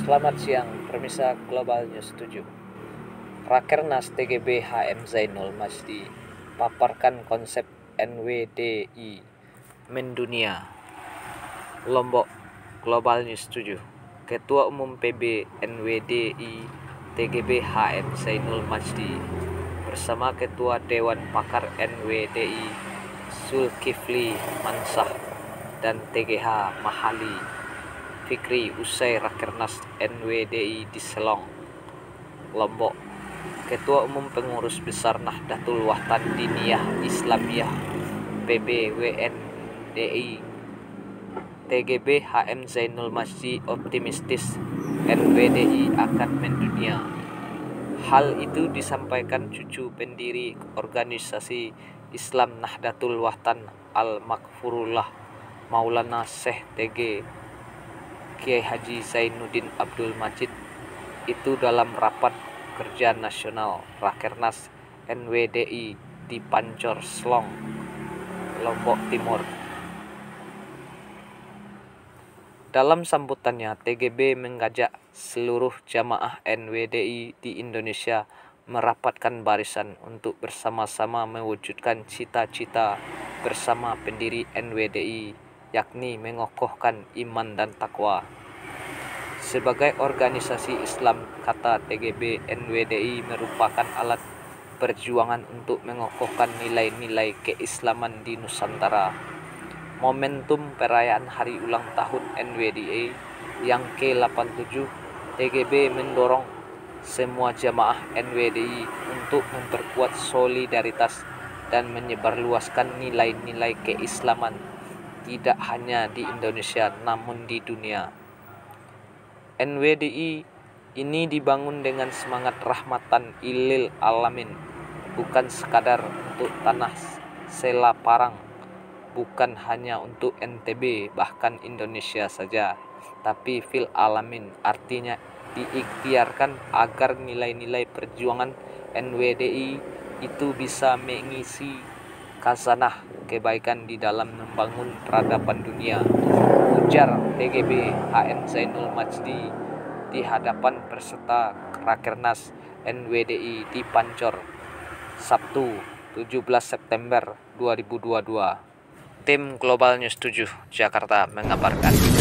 Selamat siang, pemirsa Global News 7. Rakernas TGB HM Zainul Majdi paparkan konsep NWDI mendunia. Lombok, Global News 7. Ketua Umum PB NWDI TGB HM Zainul Majdi bersama Ketua Dewan Pakar NWDI Zulkifli Mansah dan TGH Mahali Fikri usai Rakernas NWDI di Selong, Lombok. Ketua Umum Pengurus Besar Nahdlatul Watandiniyah Islamiyah PBWNDI TGB HM Zainul Majdi optimistis NWDI akan mendunia. Hal itu disampaikan cucu pendiri organisasi Islam Nahdlatul Watan Al-Makfurullah Maulana Syekh TG Kiai Haji Zainuddin Abdul Majid itu dalam rapat kerja nasional Rakernas NWDI di Pancor Selong, Lombok Timur. Dalam sambutannya, TGB mengajak seluruh jamaah NWDI di Indonesia merapatkan barisan untuk bersama-sama mewujudkan cita-cita bersama pendiri NWDI, yakni mengokohkan iman dan takwa. Sebagai organisasi Islam, kata TGB, NWDI merupakan alat perjuangan untuk mengokohkan nilai-nilai keislaman di Nusantara. Momentum perayaan hari ulang tahun NWDI yang ke-87, TGB mendorong semua jamaah NWDI untuk memperkuat solidaritas dan menyebarluaskan nilai-nilai keislaman tidak hanya di Indonesia namun di dunia. NWDI ini dibangun dengan semangat rahmatan lil alamin, bukan sekadar untuk tanah Sela Parang, bukan hanya untuk NTB bahkan Indonesia saja, tapi fil alamin, artinya diikhtiarkan agar nilai-nilai perjuangan NWDI itu bisa mengisi khazanah kebaikan di dalam membangun peradaban dunia, ujar TGB HM Zainul Majdi di hadapan peserta Rakernas NWDI di Pancor, Sabtu 17 September 2022. Tim Global News 7 Jakarta mengabarkan.